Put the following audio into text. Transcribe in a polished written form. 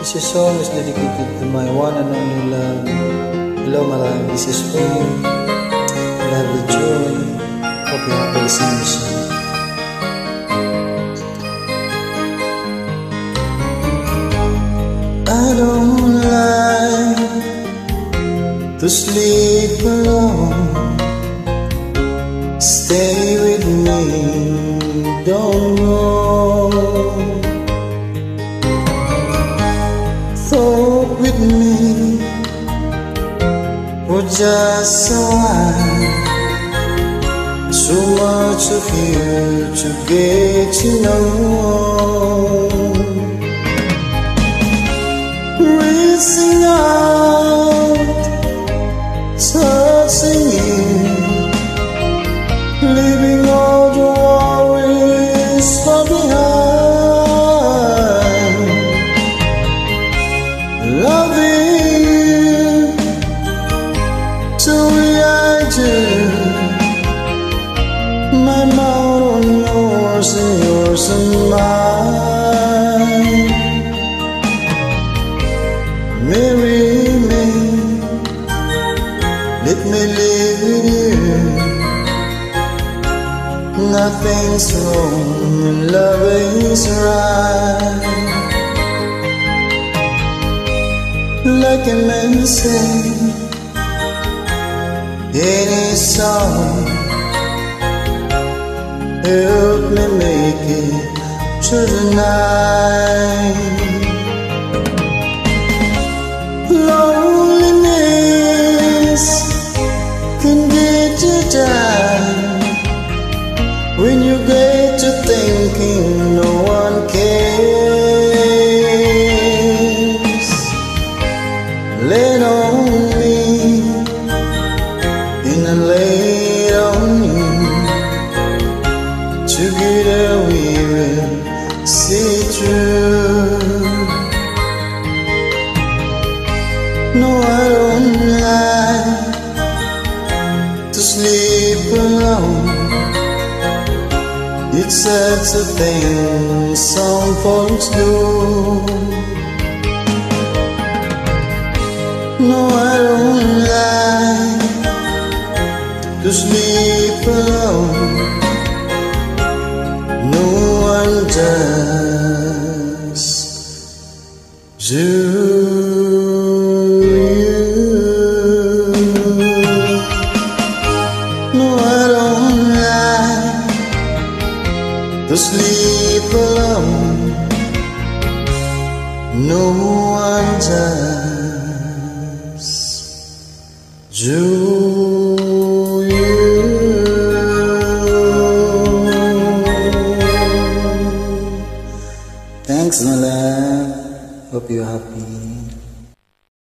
This song is dedicated to my one and only love. Hello Maran, this is for you. Love with joy. Hope you happy listening this song. I don't like to sleep alone. Stay with me, don't go. Talk with me for just a while. So much of you to get to know. Reaching out, touching you, leaving all the worries far behind. Loving you the way I do, my mouth on yours and yours on mine. Marry me, let me live with you. Nothing's wrong when love is right. Like a man say in his song, help me make it through the night. Loneliness can get you down when you get to thinking no one cares. Lean on me and I lay on you. Together we will see through. No, I don't like to sleep alone. It's such a thing some folks do. No, I don't like to sleep alone. No one does. Do you? No, I don't like to sleep alone. No one does. Do you? Thanks, my love. Hope you're happy.